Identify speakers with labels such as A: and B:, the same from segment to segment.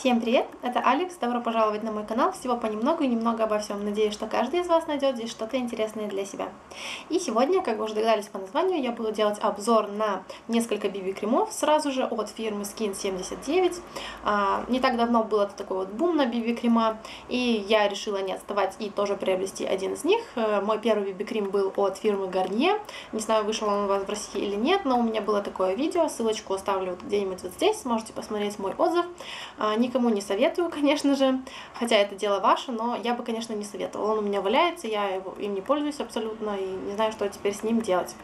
A: Всем привет, это Алекс, добро пожаловать на мой канал, всего понемногу и немного обо всем. Надеюсь, что каждый из вас найдет здесь что-то интересное для себя. И сегодня, как вы уже догадались по названию, я буду делать обзор на несколько BB-кремов сразу же от фирмы Skin79. Не так давно был это такой вот бум на BB-крема, и я решила не отставать и тоже приобрести один из них. Мой первый BB-крем был от фирмы Garnier, не знаю, вышел он у вас в России или нет, но у меня было такое видео, ссылочку оставлю где-нибудь вот здесь, сможете посмотреть мой отзыв. Никому не советую, конечно же, хотя это дело ваше, но я бы, конечно, не советовала. Он у меня валяется, я им не пользуюсь абсолютно и не знаю, что теперь с ним делать.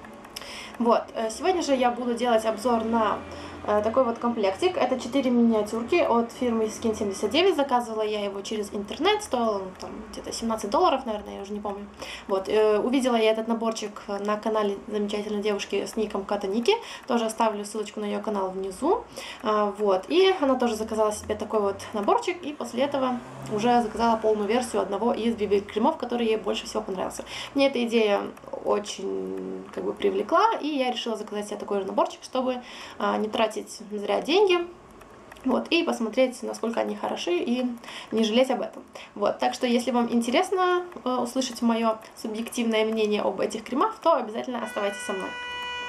A: Вот, сегодня же я буду делать обзор на такой вот комплектик. Это 4 миниатюрки от фирмы Skin79. Заказывала я его через интернет, стоил он там где-то $17, наверное, я уже не помню. Вот, увидела я этот наборчик на канале замечательной девушки с ником Катаники. Тоже оставлю ссылочку на ее канал внизу. Вот, и она тоже заказала себе такой вот наборчик, и после этого уже заказала полную версию одного из BB-кремов, который ей больше всего понравился. Мне эта идея очень привлекла, и я решила заказать себе такой же наборчик, чтобы не тратить зря деньги, вот, и посмотреть, насколько они хороши, и не жалеть об этом. Вот, так что, если вам интересно услышать мое субъективное мнение об этих кремах, то обязательно оставайтесь со мной.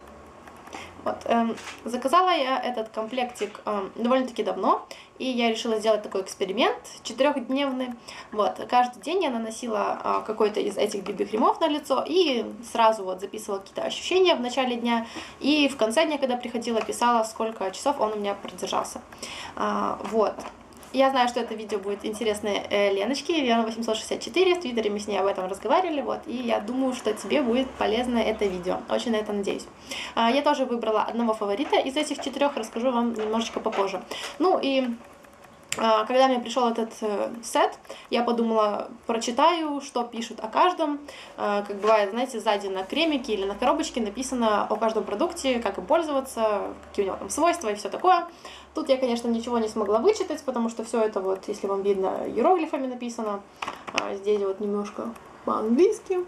A: Вот, заказала я этот комплектик довольно-таки давно, и я решила сделать такой эксперимент 4-дневный. Вот, каждый день я наносила какой-то из этих BB-кремов на лицо и сразу вот записывала какие-то ощущения в начале дня, и в конце дня, когда приходила, писала, сколько часов он у меня продержался. Вот. Я знаю, что это видео будет интересное Леночке, Лена 864, в Твиттере мы с ней об этом разговаривали, вот, и я думаю, что тебе будет полезно это видео, очень на это надеюсь. Я тоже выбрала одного фаворита из этих 4, расскажу вам немножечко попозже. Ну и когда мне пришел этот сет, я подумала, прочитаю, что пишут о каждом. Как бывает, знаете, сзади на кремике или на коробочке написано о каждом продукте, как им пользоваться, какие у него там свойства и все такое. Тут я, конечно, ничего не смогла вычитать, потому что все это вот, если вам видно, иероглифами написано. Здесь вот немножко по-английски.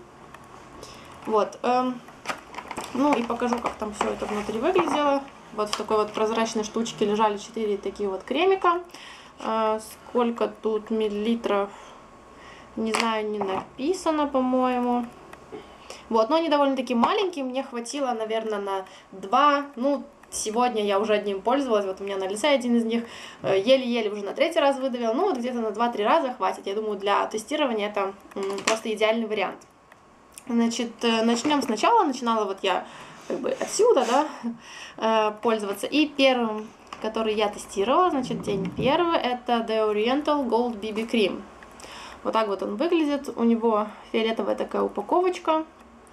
A: Вот. Ну и покажу, как там все это внутри выглядело. Вот в такой вот прозрачной штучке лежали 4 такие вот кремика. Сколько тут миллилитров, не знаю, не написано, по-моему. Вот, но они довольно-таки маленькие, мне хватило, наверное, на 2, ну, сегодня я уже одним пользовалась, вот у меня на лице один из них, еле-еле уже на 3-й раз выдавила, ну, вот где-то на 2-3 раза хватит, я думаю, для тестирования это просто идеальный вариант. Значит, начнем сначала, начинала вот я отсюда, да, пользоваться, и первым, который я тестировала, значит, день первый, это The Oriental Gold BB Cream. Вот так вот он выглядит, у него фиолетовая такая упаковочка.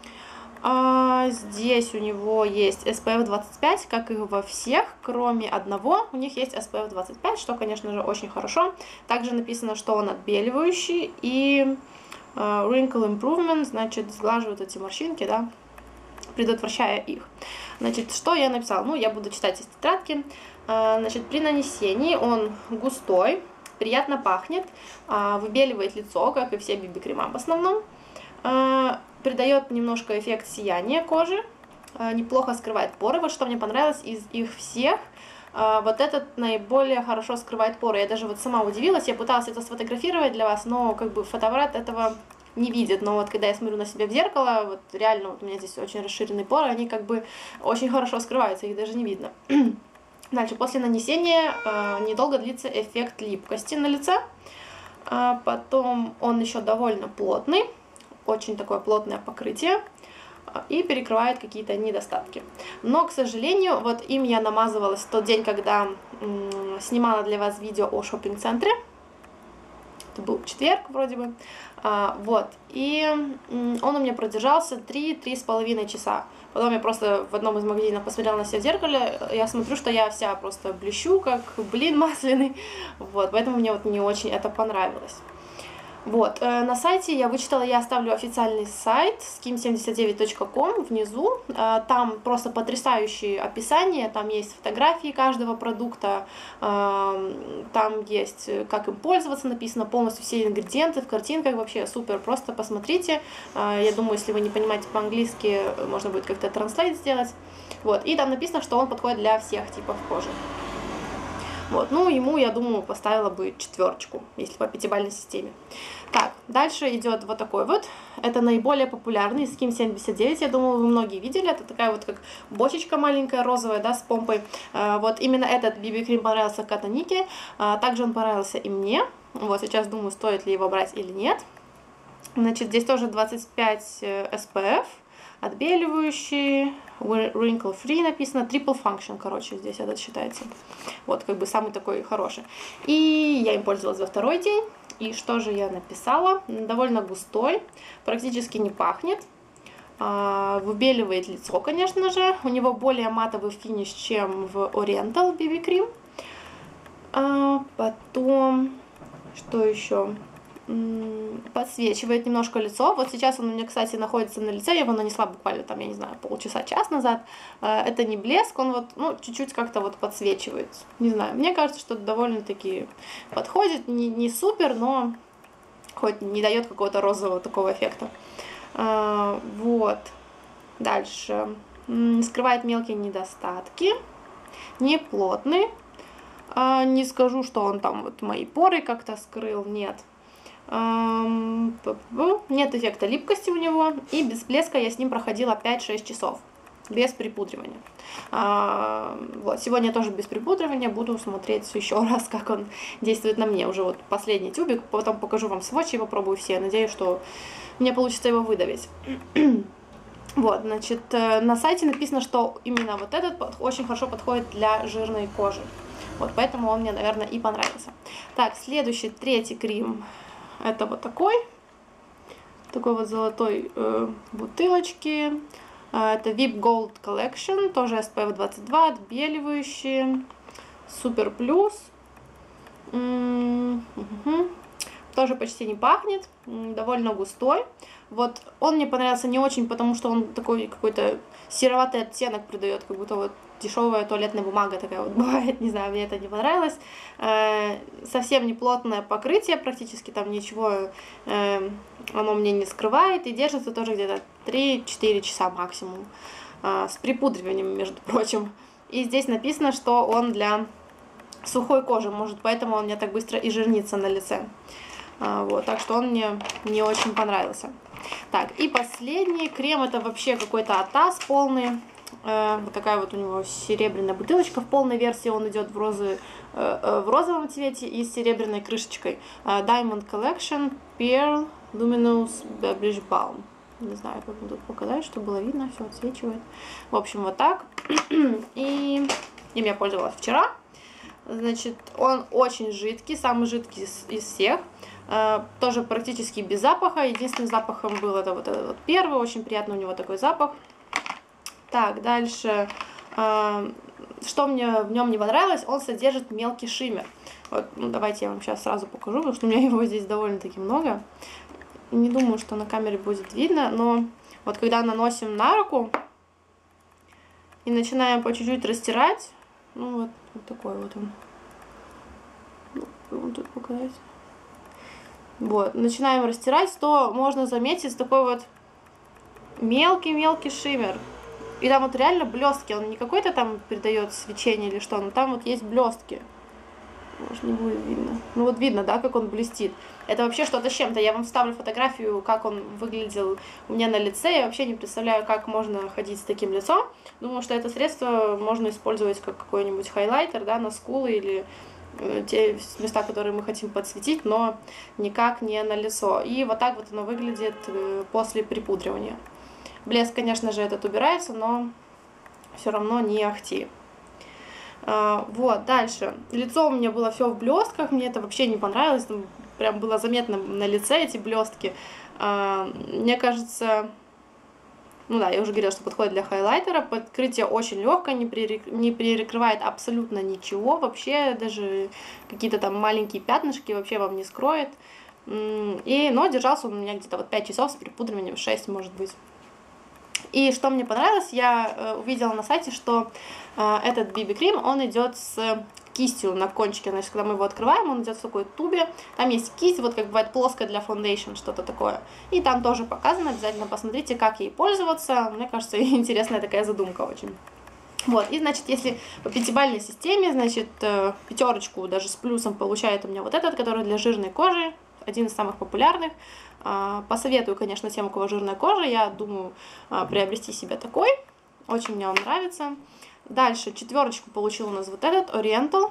A: Здесь у него есть SPF 25, как и во всех, кроме одного, у них есть SPF 25, что, конечно же, очень хорошо. Также написано, что он отбеливающий и Wrinkle Improvement, значит, сглаживает эти морщинки, да, предотвращая их. Значит, что я написала? Ну, я буду читать из тетрадки. Значит, при нанесении он густой, приятно пахнет, выбеливает лицо, как и все BB-крема в основном, придает немножко эффект сияния кожи, неплохо скрывает поры. Вот что мне понравилось из их всех, вот этот наиболее хорошо скрывает поры. Я даже вот сама удивилась, я пыталась это сфотографировать для вас, но как бы фотоаппарат этого не видит, но вот когда я смотрю на себя в зеркало, вот реально вот у меня здесь очень расширенные поры, они как бы очень хорошо скрываются, их даже не видно. Дальше, после нанесения недолго длится эффект липкости на лице, потом он еще довольно плотный, очень такое плотное покрытие, и перекрывает какие-то недостатки. Но, к сожалению, вот им я намазывалась в тот день, когда снимала для вас видео о шоппинг-центре. Это был четверг вроде бы. Вот, и он у меня продержался 3-3,5 часа. Потом я просто в одном из магазинов посмотрела на себя в зеркале, я смотрю, что я вся просто блещу, как блин масляный. Вот, поэтому мне вот не очень это понравилось. Вот, на сайте я вычитала, я оставлю официальный сайт skin79.com внизу, там просто потрясающие описания, там есть фотографии каждого продукта, там есть как им пользоваться, написано полностью все ингредиенты в картинках, вообще супер, просто посмотрите, я думаю, если вы не понимаете по-английски, можно будет как-то транслейт сделать, вот, и там написано, что он подходит для всех типов кожи. Вот, ну, ему, я думаю, поставила бы 4, если по 5-балльной системе. Так, дальше идет вот такой вот. Это наиболее популярный Skim 79. Я думаю, вы многие видели. Это такая вот как бочечка маленькая розовая, да, с помпой. Вот именно этот BB-крем понравился Ката Нике. Также он понравился и мне. Вот сейчас думаю, стоит ли его брать или нет. Значит, здесь тоже 25 SPF, отбеливающий, wrinkle free написано, triple function, короче, здесь этот считается. Вот, как бы самый такой хороший. И я им пользовалась во 2-й день. И что же я написала? Довольно густой, практически не пахнет. Выбеливает лицо, конечно же. У него более матовый финиш, чем в Oriental BB Cream. Потом, что еще? Подсвечивает немножко лицо. Вот сейчас он у меня, кстати, находится на лице. Я его нанесла буквально там, я не знаю, полчаса-час назад. Это не блеск, он вот, ну, чуть-чуть как-то вот подсвечивает. Не знаю, мне кажется, что довольно-таки подходит. Не супер, но хоть не дает какого-то розового такого эффекта. Вот. Дальше. Скрывает мелкие недостатки. Не плотный. Не скажу, что он там вот мои поры как-то скрыл. Нет. Нет эффекта липкости у него, и без блеска я с ним проходила 5-6 часов, без припудривания. Вот, сегодня я тоже без припудривания буду смотреть еще раз, как он действует на мне. Уже вот последний тюбик, потом покажу вам сводчи, попробую все. Надеюсь, что мне получится его выдавить. Вот, значит, на сайте написано, что именно вот этот очень хорошо подходит для жирной кожи. Вот, поэтому он мне, наверное, и понравился. Так, следующий, 3-й крем. Это вот такой вот золотой бутылочки. Это VIP Gold Collection, тоже SPF 22, отбеливающий, супер плюс. Тоже почти не пахнет, довольно густой. Вот он мне понравился не очень, потому что он такой какой-то сероватый оттенок придает, как будто вот дешевая туалетная бумага такая вот бывает, не знаю, мне это не понравилось. Совсем не плотное покрытие, практически там ничего оно мне не скрывает, и держится тоже где-то 3-4 часа максимум, с припудриванием, между прочим. И здесь написано, что он для сухой кожи, может, поэтому он мне так быстро и жирнится на лице. Вот, так что он мне не очень понравился. Так, и последний крем, это вообще какой-то атас полный. Вот такая вот у него серебряная бутылочка. В полной версии он идет в розовом цвете и с серебряной крышечкой. Diamond Collection Pearl Luminous Beverage Balm. Не знаю, как вам тут показать, чтобы было видно, все отсвечивает. В общем, вот так. И им я пользовалась вчера. Значит, он очень жидкий, самый жидкий из всех. Тоже практически без запаха. Единственным запахом был это вот этот вот первый. Очень приятный у него такой запах. Так, дальше. Что мне в нем не понравилось, он содержит мелкий шиммер. Вот, ну, давайте я вам сейчас сразу покажу, потому что у меня его здесь довольно-таки много. Не думаю, что на камере будет видно, но вот когда наносим на руку и начинаем по чуть-чуть растирать, ну вот такой вот он. Ну, тут показать. Вот, начинаем растирать, то можно заметить такой вот мелкий-мелкий шиммер. И там вот реально блестки, он не какой-то там передает свечение или что, но там вот есть блестки. Может, не будет видно. Ну вот видно, да, как он блестит. Это вообще что-то с чем-то. Я вам вставлю фотографию, как он выглядел у меня на лице. Я вообще не представляю, как можно ходить с таким лицом. Думаю, что это средство можно использовать как какой-нибудь хайлайтер, да, на скулы или те места, которые мы хотим подсветить, но никак не на лицо. И вот так вот оно выглядит после припудривания. Блеск, конечно же, этот убирается, но все равно не ахти. Вот, дальше. Лицо у меня было все в блестках, мне это вообще не понравилось, там прям было заметно на лице эти блестки. Мне кажется, ну да, я уже говорила, что подходит для хайлайтера. Покрытие очень легкое, не перекрывает абсолютно ничего, вообще даже какие-то там маленькие пятнышки вообще вам не скроет. Но держался он у меня где-то вот 5 часов с припудриванием, 6 может быть. И что мне понравилось, я увидела на сайте, что этот BB-крем, он идет с кистью на кончике. Значит, когда мы его открываем, он идет в такой тубе. Там есть кисть, вот как бывает плоская для foundation, что-то такое. И там тоже показано, обязательно посмотрите, как ей пользоваться. Мне кажется, интересная такая задумка очень. Вот, и, значит, если по пятибалльной системе, значит, пятерочку даже с плюсом получает у меня вот этот, который для жирной кожи, один из самых популярных. Посоветую, конечно, тем, у кого жирная кожа, я думаю приобрести себе такой, очень мне он нравится. Дальше четверочку получил у нас вот этот, Oriental.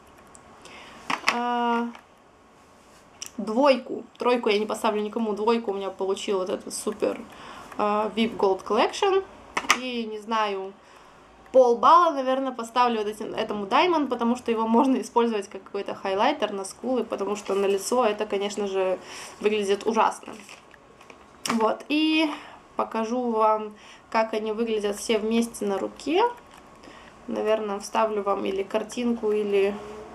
A: Двойку, тройку я не поставлю никому, двойку у меня получил вот этот супер VIP Gold Collection. И, не знаю, полбалла, наверное, поставлю вот этому Diamond, потому что его можно использовать как какой-то хайлайтер на скулы, потому что на лицо это, конечно же, выглядит ужасно. Вот, и покажу вам, как они выглядят все вместе на руке. Наверное, вставлю вам или картинку, или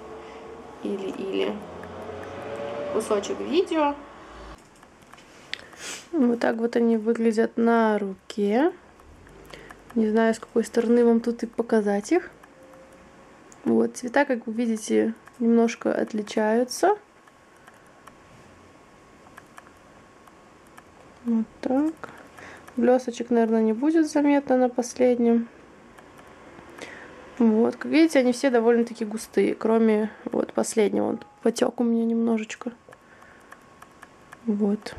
A: кусочек видео. Вот так вот они выглядят на руке. Не знаю, с какой стороны вам тут и показать их. Вот, цвета, как вы видите, немножко отличаются. Вот так. Блесочек, наверное, не будет заметно на последнем. Вот, как видите, они все довольно-таки густые, кроме вот последнего. Он потек у меня немножечко. Вот.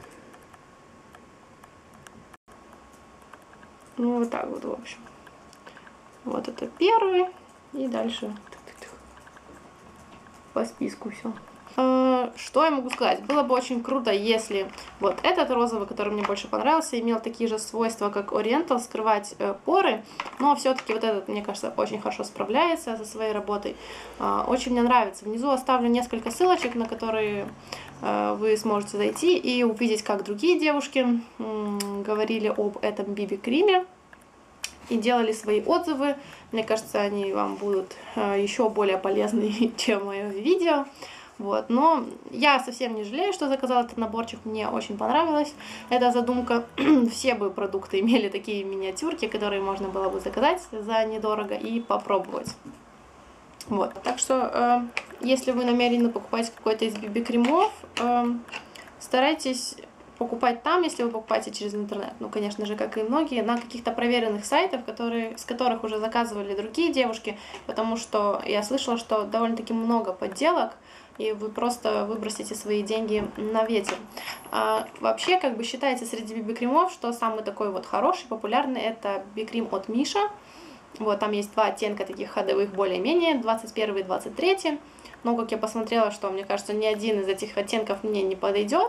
A: Ну, вот так вот, в общем. Вот это первый. И дальше по списку все. Что я могу сказать? Было бы очень круто, если вот этот розовый, который мне больше понравился, имел такие же свойства, как Oriental, скрывать поры. Но все-таки вот этот, мне кажется, очень хорошо справляется со своей работой. Очень мне нравится. Внизу оставлю несколько ссылочек, на которые вы сможете зайти и увидеть, как другие девушки говорили об этом BB-криме и делали свои отзывы. Мне кажется, они вам будут еще более полезны, чем мое видео. Вот. Но я совсем не жалею, что заказала этот наборчик, мне очень понравилось. Эта задумка, все бы продукты имели такие миниатюрки, которые можно было бы заказать за недорого и попробовать. Вот. Так что, если вы намерены покупать какой-то из BB-кремов, старайтесь покупать там, если вы покупаете через интернет. Ну, конечно же, как и многие, на каких-то проверенных сайтах, с которых уже заказывали другие девушки, потому что я слышала, что довольно-таки много подделок, и вы просто выбросите свои деньги на ветер. Вообще, как бы считается среди BB-кремов, что самый такой вот хороший, популярный, это BB-крем от Миша. Вот, там есть два оттенка таких ходовых более-менее, 21 и 23. Но, как я посмотрела, что, мне кажется, ни один из этих оттенков мне не подойдет.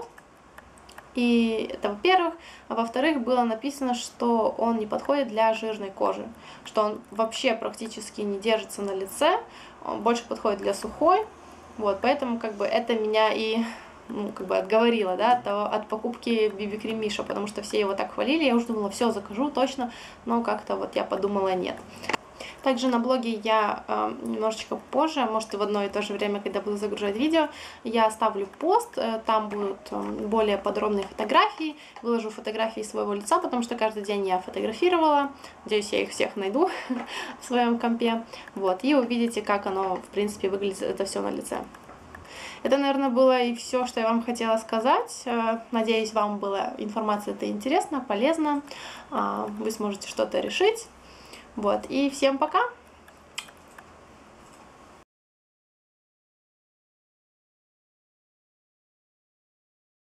A: И это во-первых. А во-вторых, было написано, что он не подходит для жирной кожи. Что он вообще практически не держится на лице. Он больше подходит для сухой. Вот, поэтому, как бы, это меня и, ну, как бы отговорило, да, от покупки BB-крем Миша, потому что все его так хвалили, я уже думала, все, закажу точно, но как-то вот я подумала, нет. Также на блоге я немножечко позже, может и в одно и то же время, когда буду загружать видео, я оставлю пост, там будут более подробные фотографии, выложу фотографии своего лица, потому что каждый день я фотографировала, надеюсь, я их всех найду в своем компе, вот, и увидите, как оно, в принципе, выглядит, это все на лице. Это, наверное, было и все, что я вам хотела сказать. Надеюсь, вам была информация эта интересна, полезна, вы сможете что-то решить. Вот, и всем пока!